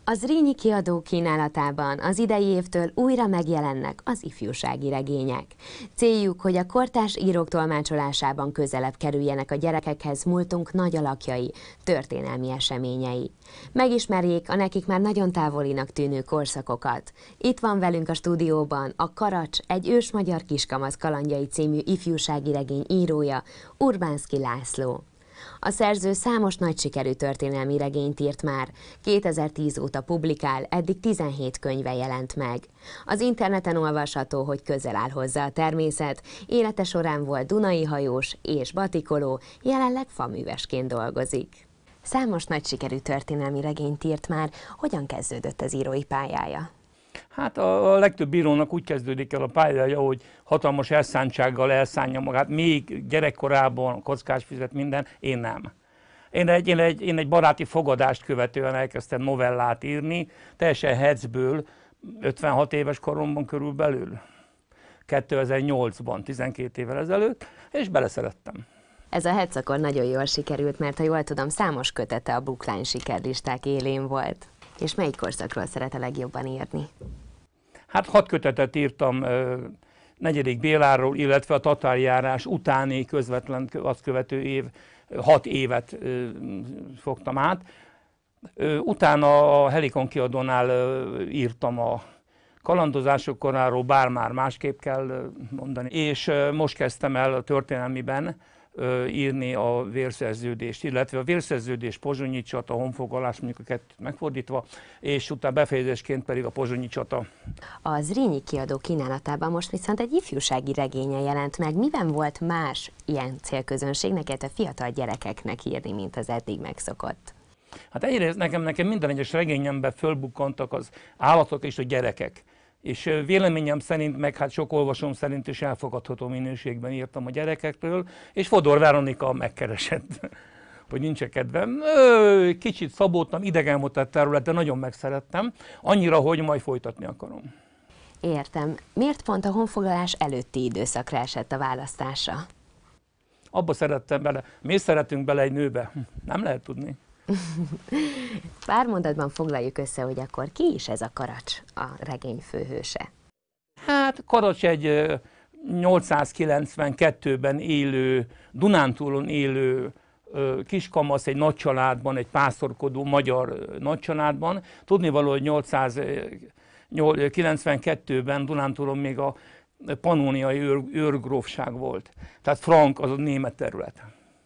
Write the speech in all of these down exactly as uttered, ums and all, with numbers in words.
A Zrínyi Kiadó kínálatában az idei évtől újra megjelennek az ifjúsági regények. Céljuk, hogy a kortárs írók tolmácsolásában közelebb kerüljenek a gyerekekhez múltunk nagy alakjai, történelmi eseményei. Megismerjék a nekik már nagyon távolinak tűnő korszakokat. Itt van velünk a stúdióban a Karacs, egy ős magyar kiskamasz kalandjai című ifjúsági regény írója, Urbánszky László. A szerző számos nagy sikerű történelmi regényt írt már, kétezer-tíz óta publikál, eddig tizenhét könyve jelent meg. Az interneten olvasható, hogy közel áll hozzá a természet, élete során volt dunai hajós és batikoló, jelenleg faművesként dolgozik. Számos nagy sikerű történelmi regényt írt már, hogyan kezdődött az írói pályája? Hát a, a legtöbb írónak úgy kezdődik el a pályája, hogy hatalmas elszántsággal elszánja magát, még gyerekkorában, kockás fizet, minden, én nem. Én egy, én, egy, én egy baráti fogadást követően elkezdtem novellát írni, teljesen hecből, ötvenhat éves koromban körülbelül, kétezer-nyolcban, tizenkét évvel ezelőtt, és beleszerettem. Ez a hec akkor nagyon jól sikerült, mert ha jól tudom, számos kötete a Bookline sikerlisták élén volt. És melyik korszakról szeret a legjobban írni? Hát hat kötetet írtam negyedik Béláról, illetve a tatárjárás utáni közvetlen azt követő év, hat évet fogtam át. Utána a Helikon Kiadónál írtam a kalandozások koráról, bár már másképp kell mondani, és most kezdtem el a történelmiben írni a vérszerződést, illetve a vérszerződés, pozsonyi csata, honfoglalás, mondjuk a kettőt megfordítva, és utána befejezésként pedig a pozsonyi csata. A Zrínyi Kiadó kínálatában most viszont egy ifjúsági regénye jelent meg. Miben volt más ilyen célközönségnek, illetve fiatal gyerekeknek írni, mint az eddig megszokott? Hát egyrészt nekem, nekem minden egyes regényemben fölbukkantak az állatok és a gyerekek. És véleményem szerint, meg hát sok olvasom szerint is elfogadható minőségben írtam a gyerekekről, és Fodor Veronika megkeresett, hogy nincs kedvem. Kicsit szabódtam, idegen volt a terület, de nagyon megszerettem, annyira, hogy majd folytatni akarom. Értem. Miért pont a honfoglalás előtti időszakra esett a választása? Abba szerettem bele. Miért szeretünk bele egy nőbe? Nem lehet tudni. Pár mondatban foglaljuk össze, hogy akkor ki is ez a Karacs, a regény főhőse? Hát Karacs egy nyolcszázkilencvenkettőben élő, Dunántúlon élő kiskamasz, egy nagy családban, egy pásztorkodó magyar nagy családban. Tudnivaló, hogy nyolcszázkilencvenkettőben Dunántúlon még a pannóniai őr, őrgrófság volt. Tehát frank, az a német terület.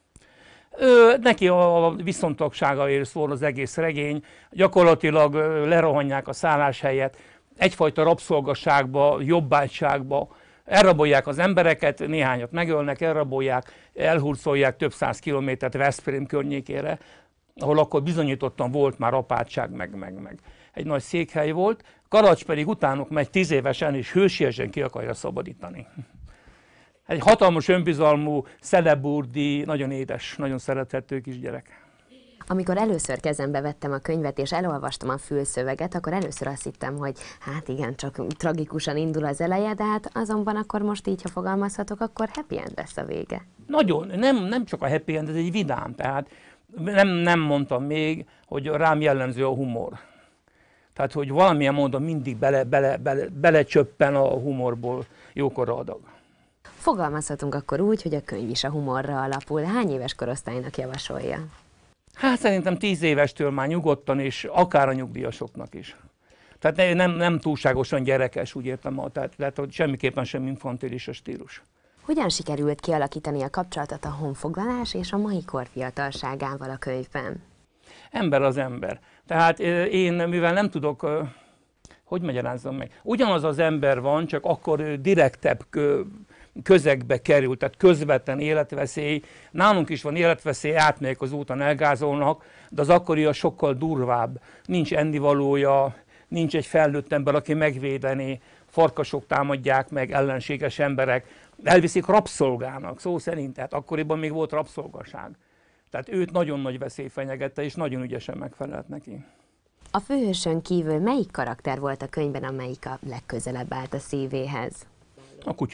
Ő, neki a viszontagságaért szól az egész regény, gyakorlatilag lerohanják a szálláshelyet, egyfajta rabszolgaságba, jobbágyságba, elrabolják az embereket, néhányat megölnek, elrabolják, elhurcolják több száz kilométert Veszprém környékére, ahol akkor bizonyítottan volt már apátság, meg, meg, meg egy nagy székhely volt. Karacs pedig utánuk megy tíz évesen, és hősiesen ki akarja szabadítani. Egy hatalmas önbizalmú, szeleburdi, nagyon édes, nagyon szerethető kisgyerek. Amikor először kezembe vettem a könyvet és elolvastam a fülszöveget, akkor először azt hittem, hogy hát igen, csak tragikusan indul az eleje, de hát azonban akkor most így, ha fogalmazhatok, akkor happy end lesz a vége. Nagyon, nem, nem csak a happy end, ez egy vidám, tehát nem, nem mondtam még, hogy rám jellemző a humor. Tehát, hogy valamilyen módon mindig bele, bele, bele, belecsöppen a humorból jókora adag. Fogalmazhatunk akkor úgy, hogy a könyv is a humorra alapul. Hány éves korosztálynak javasolja? Hát szerintem tíz évestől már nyugodtan, és akár a nyugdíjasoknak is. Tehát nem, nem túlságosan gyerekes, úgy értem, tehát, tehát semmiképpen sem infantilis a stílus. Hogyan sikerült kialakítani a kapcsolatot a honfoglalás és a mai kor fiatalságával a könyvben? Ember az ember. Tehát én, mivel nem tudok, hogy magyarázzam meg, ugyanaz az ember van, csak akkor direktebb közegbe kerül, tehát közvetlen életveszély. Nálunk is van életveszély, átmegyek az úton, elgázolnak, de az akkori a sokkal durvább. Nincs ennivalója, nincs egy felnőtt ember, aki megvédeni, farkasok támadják meg, ellenséges emberek, elviszik rabszolgának, szó szerint, tehát akkoriban még volt rabszolgaság. Tehát őt nagyon nagy veszély fenyegette, és nagyon ügyesen megfelelt neki. A főhősön kívül melyik karakter volt a könyvben, amelyik a legközelebb állt a szívéhez? A kutya.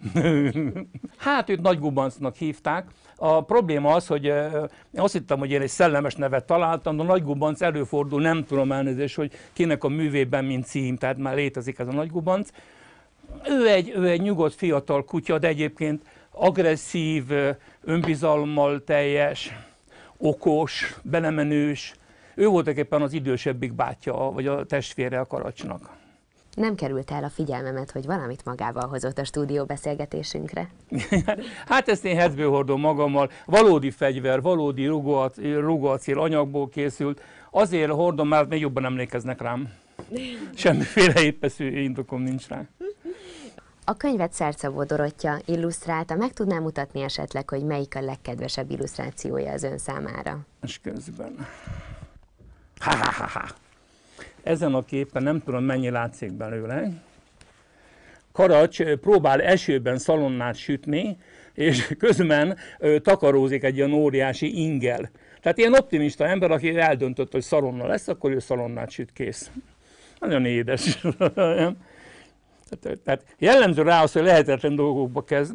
Hát őt Nagy Gubancnak hívták. A probléma az, hogy azt hittem, hogy én egy szellemes nevet találtam, de Nagy Gubanc előfordul, nem tudom elnézést, hogy kinek a művében, mint cím, tehát már létezik ez a Nagy Gubanc. Ő egy, ő egy nyugodt fiatal kutya, de egyébként agresszív, önbizalommal teljes, okos, belemenős. Ő voltak éppen az idősebbik bátyja, vagy a testvére a Karacsnak. Nem került el a figyelmemet, hogy valamit magával hozott a stúdió beszélgetésünkre. Hát ezt én hezből hordom magammal. Valódi fegyver, valódi rugóacél anyagból készült. Azért hordom, mert még jobban emlékeznek rám. Semmiféle épeszű indokom nincs rá. A könyvet Szercabó Dorottya illusztrálta. Meg tudnám mutatni esetleg, hogy melyik a legkedvesebb illusztrációja az ön számára? És közben. Ha, ha, ha, ha. Ezen a képen nem tudom, mennyi látszik belőle. Karacs próbál esőben szalonnát sütni, és közben ö, takarózik egy ilyen óriási ingel. Tehát ilyen optimista ember, aki eldöntött, hogy szalonna lesz, akkor ő szalonnát süt, kész. Nagyon édes. Tehát jellemző rá az, hogy lehetetlen dolgokba kezd.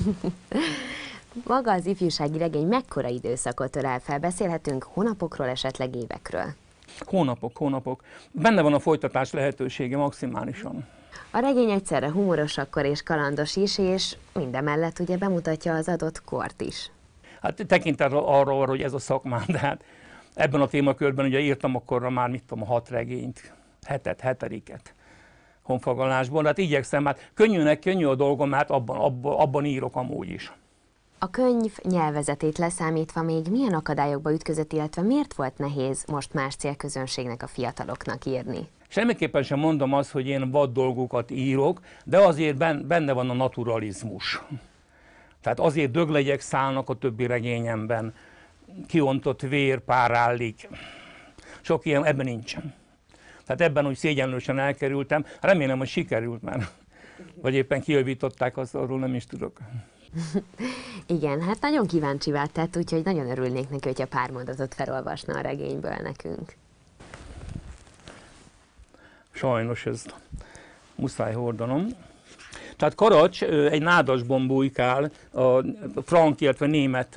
Maga az ifjúsági regény mekkora időszakot ölel fel? Beszélhetünk hónapokról, esetleg évekről? Hónapok, hónapok. Benne van a folytatás lehetősége maximálisan. A regény egyszerre humoros akkor és kalandos is, és mindemellett ugye bemutatja az adott kort is. Hát tekintet arra, hogy ez a szakmám, de hát ebben a témakörben ugye írtam akkorra már, mit tudom, hat regényt, hetet, hetediket honfoglalásból, hát igyekszem, hát könnyűnek könnyű a dolgom, hát abban, abban, abban írok amúgy is. A könyv nyelvezetét leszámítva még milyen akadályokba ütközött, illetve miért volt nehéz most más célközönségnek, a fiataloknak írni? Semmiképpen sem mondom azt, hogy én vad dolgokat írok, de azért benne van a naturalizmus. Tehát azért döglegyek szállnak a többi regényemben, kiontott vér párállik. Sok ilyen ebben nincsen. Tehát ebben úgy szégyenlősen elkerültem, remélem, hogy sikerült már. Vagy éppen kijavították, azt arról nem is tudok. Igen, hát nagyon kíváncsivá tett, úgyhogy nagyon örülnék neki, hogyha pár mondatot felolvasna a regényből nekünk. Sajnos ez muszáj hordanom. Tehát Karacs egy nádasban bujkál a frank, illetve német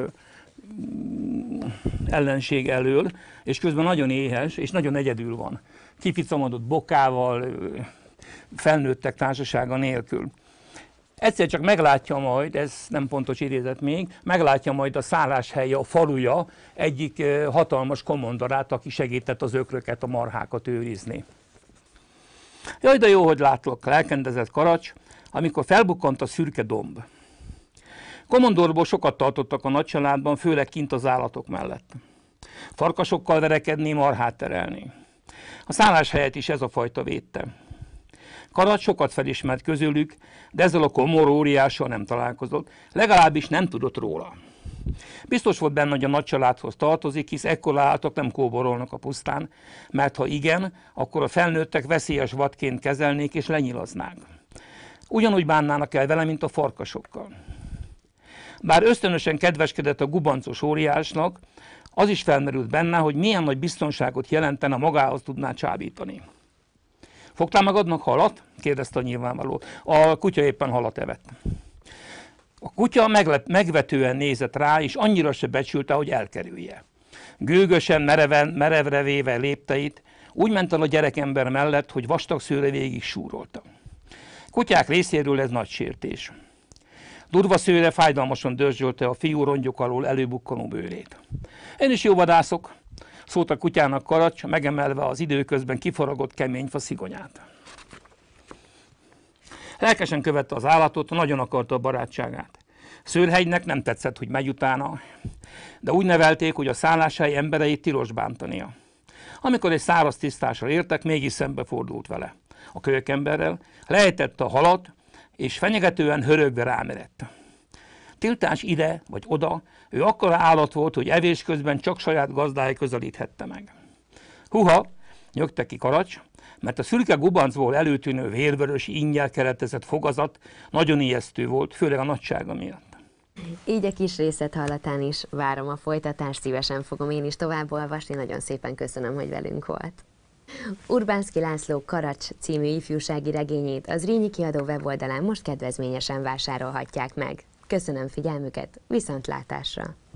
ellenség elől, és közben nagyon éhes, és nagyon egyedül van. Kificamodott bokával, felnőttek társasága nélkül. Egyszer csak meglátja majd, ez nem pontos idézet még, meglátja majd a szálláshelye, a faluja egyik hatalmas komondorát, aki segített az ökröket, a marhákat őrizni. Jaj, de jó, hogy látlak, lelkendezett Karacs, amikor felbukkant a szürke domb. Komondorból sokat tartottak a nagycsaládban, főleg kint az állatok mellett. Farkasokkal verekedni, marhát terelni. A szálláshelyet is ez a fajta védte. Karacs sokat felismert közülük, de ezzel a komor óriással nem találkozott, legalábbis nem tudott róla. Biztos volt benne, hogy a nagycsaládhoz tartozik, hisz ekkora állatok nem kóborolnak a pusztán, mert ha igen, akkor a felnőttek veszélyes vadként kezelnék és lenyilaznák. Ugyanúgy bánnának el vele, mint a farkasokkal. Bár ösztönösen kedveskedett a gubancos óriásnak, az is felmerült benne, hogy milyen nagy biztonságot jelentene, magához tudná csábítani. Fogtál magadnak halat? Kérdezte a nyilvánvaló. A kutya éppen halat evett. A kutya meglep, megvetően nézett rá, és annyira se becsülte, hogy elkerülje. Gőgösen, mereven, merevre véve lépteit, úgy ment el a gyerekember mellett, hogy vastag szőre végig súrolta. Kutyák részéről ez nagy sértés. Durva szőre fájdalmasan dörzsölte a fiú rongyok alól előbukkanó bőrét. Én is jó vadászok, szólt a kutyának Karacs, megemelve az időközben kifaragott keményfa szigonyát. Lelkesen követte az állatot, nagyon akarta a barátságát. Szőrhegynek nem tetszett, hogy megy utána, de úgy nevelték, hogy a szálláshely embereit tilos bántania. Amikor egy száraz tisztással értek, mégis szembefordult vele. A kölykemberrel lejtette a halat, és fenyegetően hörögve rámerett. Tiltás ide vagy oda, ő akkora állat volt, hogy evés közben csak saját gazdája közelíthette meg. Huha, nyögte ki Karacs, mert a szürke gubancból előtűnő vérvörös, ingyel keretezett fogazat nagyon ijesztő volt, főleg a nagysága miatt. Így a kis részlet hallatán is várom a folytatást, szívesen fogom én is tovább olvasni, nagyon szépen köszönöm, hogy velünk volt. Urbánszky László Karacs című ifjúsági regényét az Zrínyi Kiadó weboldalán most kedvezményesen vásárolhatják meg. Köszönöm figyelmüket, viszontlátásra!